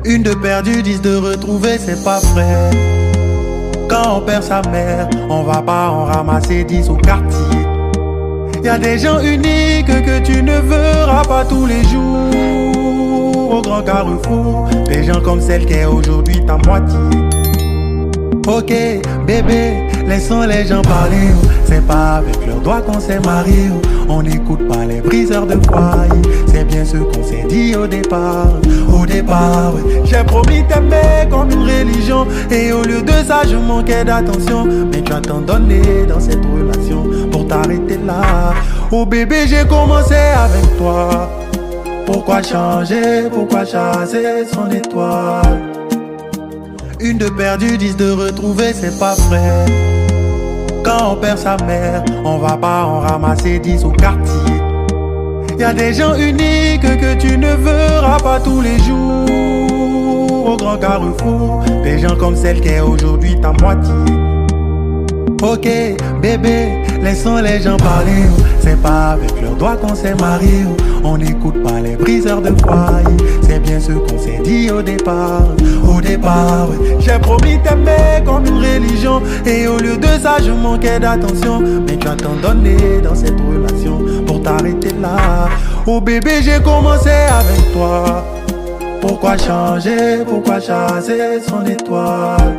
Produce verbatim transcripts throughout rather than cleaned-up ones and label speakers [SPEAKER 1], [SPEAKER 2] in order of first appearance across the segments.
[SPEAKER 1] Une de perdue, dix de retrouvée, c'est pas vrai. Quand on perd sa mère, on va pas en ramasser dix au quartier. Y'a des gens uniques que tu ne verras pas tous les jours au grand carrefour. Des gens comme celle qui est aujourd'hui ta moitié. Ok, bébé, laissons les gens parler. C'est pas avec leurs doigts qu'on s'est marié. On n'écoute pas les briseurs de foyer. C'est bien ce qu'on s'est dit au départ. Au départ, ouais. J'ai promis t'aimer comme une religion. Et au lieu de ça, je manquais d'attention. Mais tu as tant donné dans cette relation pour t'arrêter là. Oh bébé, j'ai commencé avec toi. Pourquoi changer? Pourquoi chasser son étoile? Une de perdue, dix de retrouvée, c'est pas vrai. Quand on perd sa mère, on va pas en ramasser dix au quartier. Y'a des gens uniques que tu ne verras pas tous les jours au grand carrefour. Des gens comme celle qui est aujourd'hui ta moitié. Ok, bébé, laissons les gens parler. C'est pas avec leurs doigts qu'on s'est marié. On n'écoute pas les briseurs de foyer. C'est bien ce qu'on s'est dit au départ. Au départ, ouais. J'ai promis t'aimer comme une religion. Et au lieu de ça, je manquais d'attention. Mais tu as tant donné dans cette relation pour t'arrêter là. Oh bébé, j'ai commencé avec toi. Pourquoi changer? Pourquoi chasser son étoile?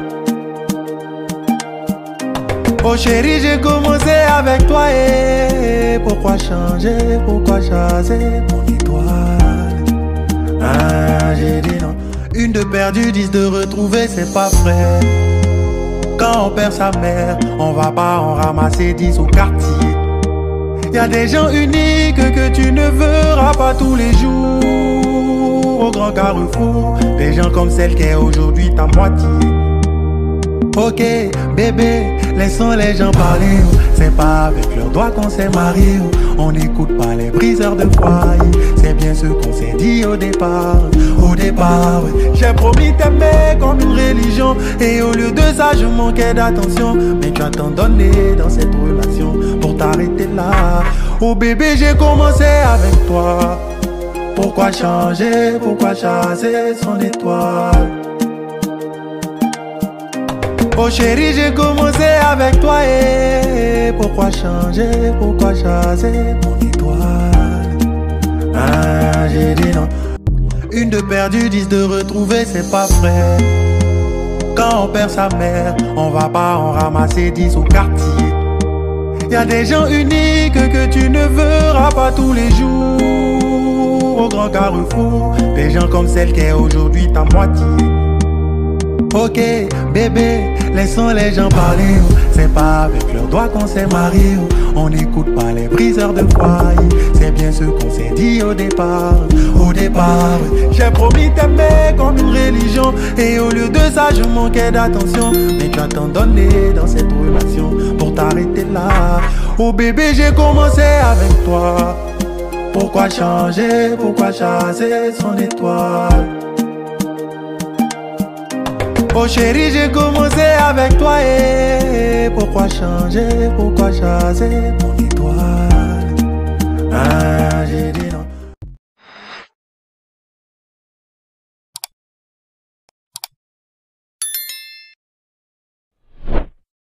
[SPEAKER 1] Oh chérie, j'ai commencé avec toi et pourquoi changer, pourquoi chasser mon étoile? Ah, j'ai dit non. Une de perdue, dix de retrouvée, c'est pas vrai. Quand on perd sa mère, on va pas en ramasser dix au quartier. Y'a des gens uniques que tu ne verras pas tous les jours au grand carrefour. Des gens comme celle qui est aujourd'hui ta moitié. Ok, bébé, laissons les gens parler. C'est pas avec leurs doigts qu'on s'est marié. On n'écoute pas les briseurs de foyer. C'est bien ce qu'on s'est dit au départ. Au départ, ouais. J'ai promis t'aimer comme une religion. Et au lieu de ça, je manquais d'attention. Mais tu as tant donné dans cette relation pour t'arrêter là. Oh bébé, j'ai commencé avec toi. Pourquoi changer? Pourquoi chasser son étoile? Oh chérie, j'ai commencé avec toi et pourquoi changer, pourquoi chasser mon étoile? Ah, j'ai dit non. Une de perdue, dix de retrouvée, c'est pas vrai. Quand on perd sa mère, on va pas en ramasser dix au quartier. Y'a des gens uniques que tu ne verras pas tous les jours au grand carrefour. Des gens comme celle qui est aujourd'hui ta moitié. Ok, bébé, laissons les gens parler. C'est pas avec leurs doigts qu'on s'est marié. On n'écoute pas les briseurs de foyer. C'est bien ce qu'on s'est dit au départ. Au départ, ouais. J'ai promis t'aimer comme une religion. Et au lieu de ça, je manquais d'attention. Mais tu as tant donné dans cette relation pour t'arrêter là. Oh bébé, j'ai commencé avec toi. Pourquoi changer? Pourquoi chasser son étoile? Oh chérie, j'ai commencé avec toi et pourquoi changer, pourquoi chasser mon étoile? Ah, j'ai dit